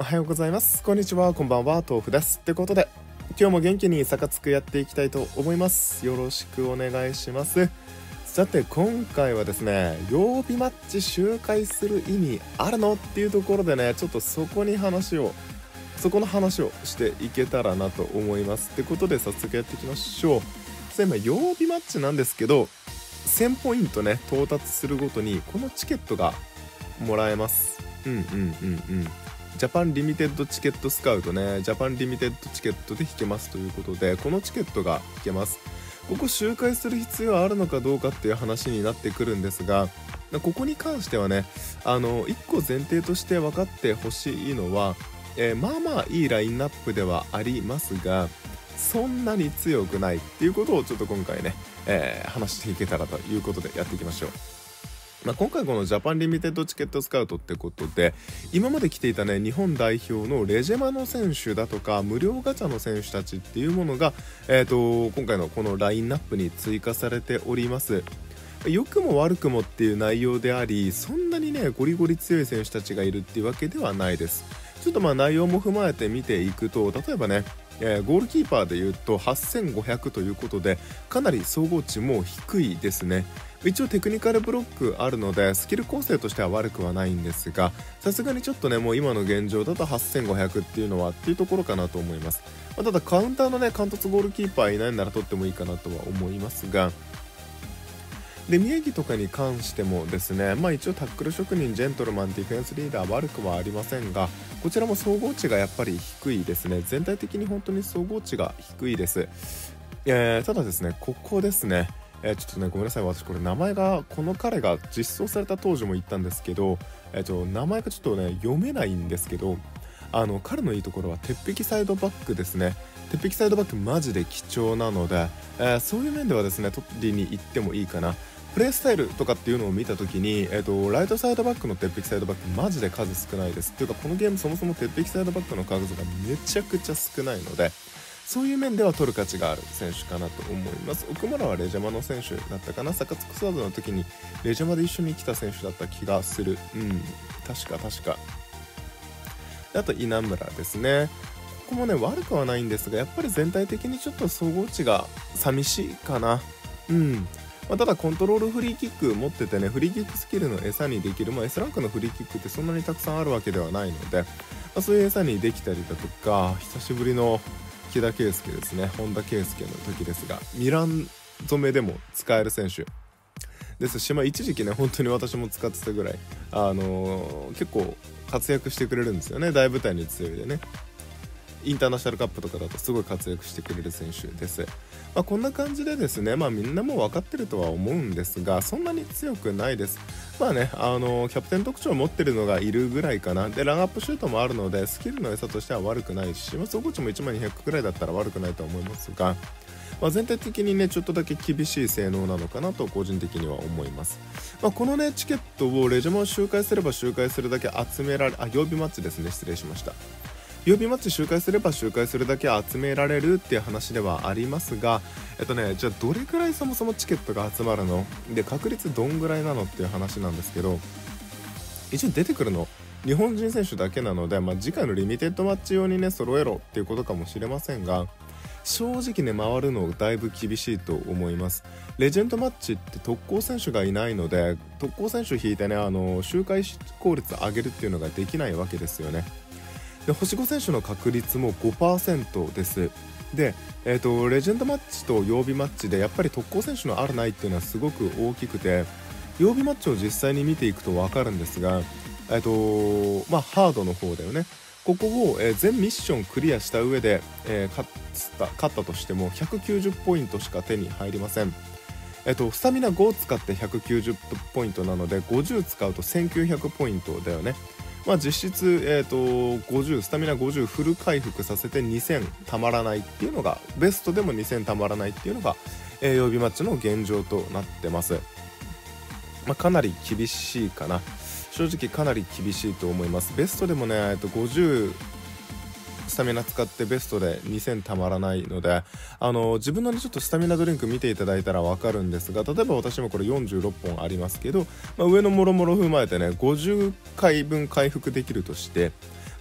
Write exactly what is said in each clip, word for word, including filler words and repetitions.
おはようございます。こんにちは、こんばんは、豆腐ですってことで、今日も元気にサカツクやっていきたいと思います。よろしくお願いします。さて今回はですね、曜日マッチ周回する意味あるのっていうところでね、ちょっとそこに話をそこの話をしていけたらなと思いますってことで、早速やっていきましょう。さあ今曜日マッチなんですけど、せんポイントね到達するごとにこのチケットがもらえます。うんうんうんうんジャパンリミテッドチケットスカウトね、ジャパンリミテッドチケットで引けますということで、このチケットが引けます。ここ周回する必要あるのかどうかっていう話になってくるんですが、ここに関してはね、あのいっこ前提として分かってほしいのは、えー、まあまあいいラインナップではありますが、そんなに強くないっていうことをちょっと今回ね、えー、話していけたらということでやっていきましょう。まあ、今回このジャパンリミテッドチケットスカウトってことで、今まで来ていたね日本代表のレジェマの選手だとか無料ガチャの選手たちっていうものが、えーと今回のこのラインナップに追加されております。良くも悪くもっていう内容であり、そんなにねゴリゴリ強い選手たちがいるっていうわけではないです。ちょっとまあ内容も踏まえて見ていくと、例えばね、えー、ゴールキーパーでいうとはっせんごひゃくということで、かなり総合値も低いですね。一応テクニカルブロックあるのでスキル構成としては悪くはないんですが、さすがにちょっとねもう今の現状だとはっせんごひゃくっていうのはっていうところかなと思います。まあ、ただカウンターのね監督ゴールキーパーいないなら取ってもいいかなとは思いますが、で宮城とかに関してもですね、まあ一応タックル職人、ジェントルマン、ディフェンスリーダー悪くはありませんが、こちらも総合値がやっぱり低いですね。全体的に本当に総合値が低いです。えー、ただですね、ここですね、えー、ちょっとねごめんなさい、私これ名前が、この彼が実装された当時も言ったんですけど、えー、と名前がちょっとね読めないんですけど、あの彼のいいところは鉄壁サイドバックですね。鉄壁サイドバックマジで貴重なので、えー、そういう面ではですね取りに行ってもいいかな。プレースタイルとかっていうのを見た時に、えー、とライトサイドバックの鉄壁サイドバックマジで数少ないです。っていうかこのゲームそもそも鉄壁サイドバックの数がめちゃくちゃ少ないので、そういう面では取る価値がある選手かなと思います。奥村はレジャマの選手だったかな。サカツクスワードの時にレジャマで一緒に来た選手だった気がする。うん確か確かあと稲村ですね。ここもね悪くはないんですが、やっぱり全体的にちょっと総合値が寂しいかな。うんまあ、ただコントロールフリーキック持っててね、フリーキックスキルの餌にできる、まあ、S ランクのフリーキックってそんなにたくさんあるわけではないので、まあ、そういう餌にできたりだとか、久しぶりの木田圭佑ですね、本田圭佑の時ですが、ミラン染めでも使える選手ですし、まあ、一時期ね本当に私も使ってたぐらい、あのー、結構活躍してくれるんですよね。大舞台に強いでね、インターナショナルカップとかだとすごい活躍してくれる選手です。まあ、こんな感じでですね、まあみんなも分かってるとは思うんですが、そんなに強くないです。まあね、あのキャプテン特徴を持ってるのがいるぐらいかな。でランアップシュートもあるのでスキルの餌としては悪くないし、まあ、総合値もいちまんにひゃくくらいだったら悪くないと思いますが、まあ、全体的にねちょっとだけ厳しい性能なのかなと個人的には思います。まあ、このねチケットをレジャマを周回すれば周回するだけ集められあ曜日マッチですね、失礼しました。曜日マッチ周回すれば周回するだけ集められるっていう話ではありますが、えっとねじゃあどれくらいそもそもチケットが集まるので、確率どんぐらいなのっていう話なんですけど、一応出てくるの日本人選手だけなので、まあ、次回のリミテッドマッチ用にね揃えろっていうことかもしれませんが、正直ね回るのだいぶ厳しいと思います。レジェンドマッチって特攻選手がいないので、特攻選手引いてねあの周回効率上げるっていうのができないわけですよね。で星ご選手の確率も ごパーセント です。で、えーと、レジェンドマッチと曜日マッチでやっぱり特攻選手のあるないっていうのはすごく大きくて、曜日マッチを実際に見ていくと分かるんですが、えーとまあ、ハードの方だよね。ここを、えー、全ミッションクリアした上で、えー、勝った勝ったとしてもひゃくきゅうじゅうポイントしか手に入りません。えっと、スタミナごを使ってひゃくきゅうじゅうポイントなので、ごじゅう使うとせんきゅうひゃくポイントだよね。まあ、実質、えー、とごじゅうスタミナごじゅうフル回復させてにせんたまらないっていうのが、ベストでもにせんたまらないっていうのが、えー、曜日マッチの現状となってます。まあ、かなり厳しいかな、正直かなり厳しいと思います。ベストでもね、えー、とごじゅうスタミナ使ってベストでにせんたまらないので、あの自分の、ね、ちょっとスタミナドリンク見ていただいたら分かるんですが、例えば私もこれよんじゅうろっぽんありますけど、まあ、上のもろもろ踏まえてねごじゅっかいぶん回復できるとして、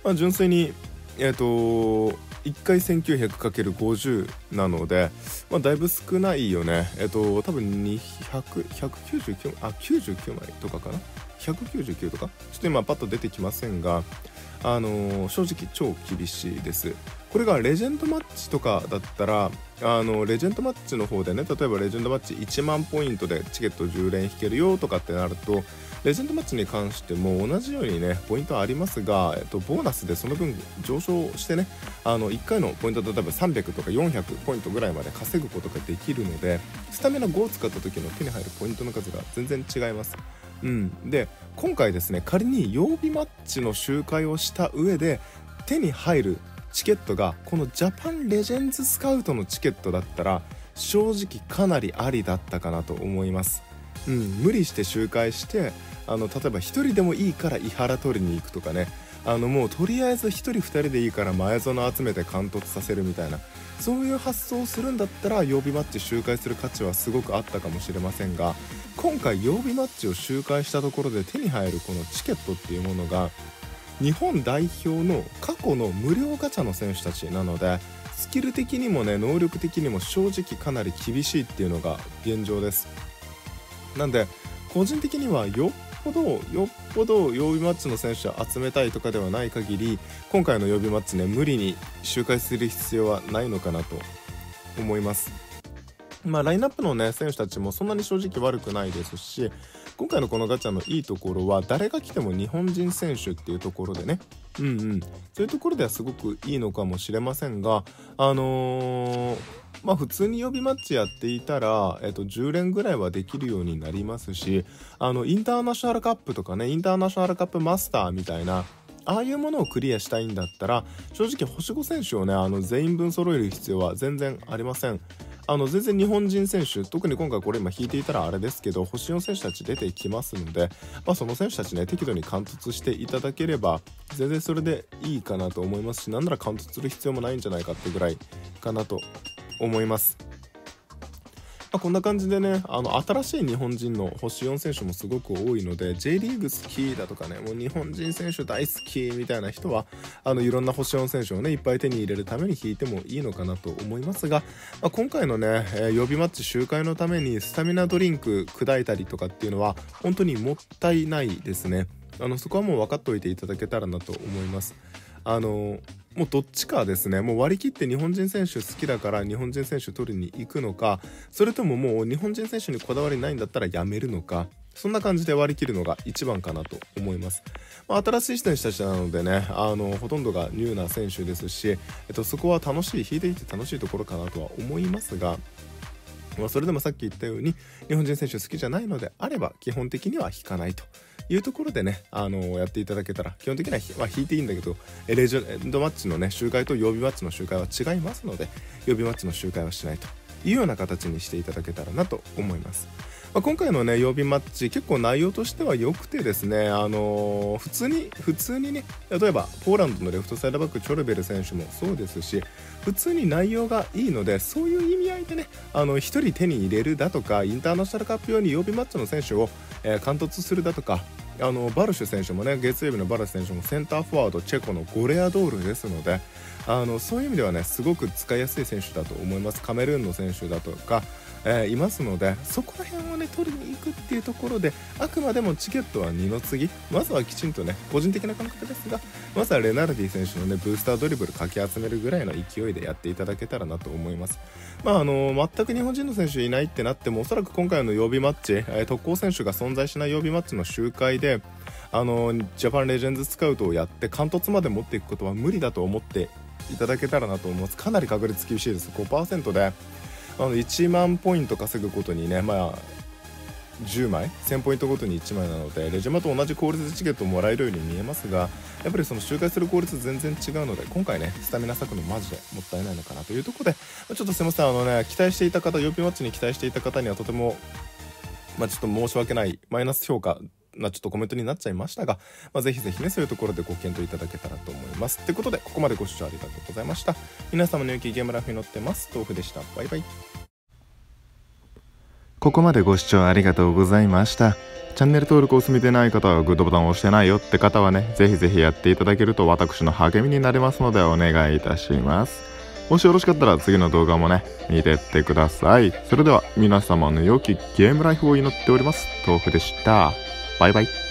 まあ、純粋にえっ、といっかい せんきゅうひゃくかけるごじゅう なので、まあ、だいぶ少ないよね。えっ、と多分にひゃく、ひゃくきゅうじゅうきゅう、あ、きゅうじゅうきゅうまいとかかな、ひゃくきゅうじゅうきゅうとかちょっと今パッと出てきませんが、あのー正直超厳しいです。これがレジェンドマッチとかだったら、あのレジェンドマッチの方でね、例えばレジェンドマッチいちまんポイントでチケットじゅうれん引けるよとかってなると、レジェンドマッチに関しても同じようにねポイントはありますが、えっと、ボーナスでその分上昇してね、あのいっかいのポイントで例えばさんびゃくとかよんひゃくポイントぐらいまで稼ぐことができるので、スタミナごを使った時の手に入るポイントの数が全然違います。うん、で今回ですね、仮に曜日マッチの周回をした上で手に入るチケットがこのジャパンレジェンズスカウトのチケットだったら、正直かなりありだったかなと思います。うん、無理して周回して、あの例えばひとりでもいいから伊原取りに行くとかね、あのもうとりあえずひとりふたりでいいから前園集めて貫突させるみたいな、そういう発想をするんだったら曜日マッチ周回する価値はすごくあったかもしれませんが、今回曜日マッチを周回したところで手に入るこのチケットっていうものが日本代表の過去の無料ガチャの選手たちなので、スキル的にもね能力的にも正直かなり厳しいっていうのが現状です。なんで個人的にはよっぽどよっぽど曜日マッチの選手を集めたいとかではない限り、今回の曜日マッチね無理に周回する必要はないのかなと思います。まあラインナップのね選手たちもそんなに正直悪くないですし、今回のこのガチャのいいところは誰が来ても日本人選手っていうところでね、うんうんそういうところではすごくいいのかもしれませんが、あのーまあ普通に曜日マッチやっていたら、えっと、じゅう連ぐらいはできるようになりますし、あのインターナショナルカップとかね、インターナショナルカップマスターみたいなああいうものをクリアしたいんだったら、正直星ご選手をねあの全員分揃える必要は全然ありません。あの全然日本人選手、特に今回これ今引いていたらあれですけど星よん選手たち出てきますので、まあ、その選手たちね適度に貫突していただければ全然それでいいかなと思いますし、なんなら貫突する必要もないんじゃないかってぐらいかなと思います。まあ、こんな感じでね、あの新しい日本人の星よん選手もすごく多いので、 J リーグ好きだとかね、もう日本人選手大好きみたいな人はあのいろんな星よん選手をねいっぱい手に入れるために引いてもいいのかなと思いますが、まあ、今回のね、えー、曜日マッチ周回のためにスタミナドリンク砕いたりとかっていうのは本当にもったいないですね。あのそこはもう分かっておいていただけたらなと思います。あのもうどっちかですね、もう割り切って日本人選手好きだから日本人選手取りに行くのか、それとももう日本人選手にこだわりないんだったらやめるのか、そんな感じで割り切るのが一番かなと思います。まあ、新しい選手たちなのでね、あのほとんどがニューな選手ですし、えっと、そこは楽しい、引いていて楽しいところかなとは思いますが、まあ、それでもさっき言ったように日本人選手好きじゃないのであれば基本的には引かないというところでね、あのー、やっていただけたら、基本的には、まあ、引いていいんだけどレジェンドマッチのね周回と曜日マッチの周回は違いますので、曜日マッチの周回はしないというような形にしていただけたらなと思います。まあ、今回のね曜日マッチ結構内容としては良くてですね、あのー、普通に普通にね、例えばポーランドのレフトサイドバックチョルベル選手もそうですし、普通に内容がいいので、そういう意味合いでね、あのひとり手に入れるだとか、インターナショナルカップ用に曜日マッチの選手を、えー、貫突するだとか、あのバルシュ選手もね、月曜日のバルシュ選手もセンターフォワードチェコのゴレアドールですので、あのそういう意味ではねすごく使いやすい選手だと思います。カメルーンの選手だとか、えー、いますので、そこら辺をね取りに行くっていうところで、あくまでもチケットは二の次、まずはきちんとね、個人的な感覚ですが、まずはレナルディ選手のねブースタードリブルかき集めるぐらいの勢いでやっていただけたらなと思います。まああの全く日本人の選手いないってなっても、おそらく今回の曜日マッチ、えー、特攻選手が存在しない曜日マッチの周回であのジャパンレジェンズスカウトをやって貫突まで持っていくことは無理だと思っていただけたらなと思います。かなり確率厳しいです。 ごパーセント であのいちまんポイント稼ぐことにね、まあじゅうまいせんポイントごとにいちまいなので、レジェマと同じ効率でチケットをもらえるように見えますが、やっぱりその周回する効率全然違うので、今回ねスタミナ割くのマジでもったいないのかなというところで、ちょっとすいません、あのね期待していた方、曜日マッチに期待していた方にはとてもまあちょっと申し訳ないマイナス評価なちょっとコメントになっちゃいましたが、まあ、ぜひぜひねそういうところでご検討いただけたらと思います。ということで、ここまでご視聴ありがとうございました。皆様の良きゲームライフに乗ってます豆腐でした。バイバイ。 ここまでご視聴ありがとうございました。 チャンネル登録を済みでない方はグッドボタンを押してないよって方はね、ぜひぜひやっていただけると私の励みになりますのでお願いいたします。もしよろしかったら次の動画もね、見てってください。それでは皆様の良きゲームライフを祈っております。豆腐でした。バイバイ。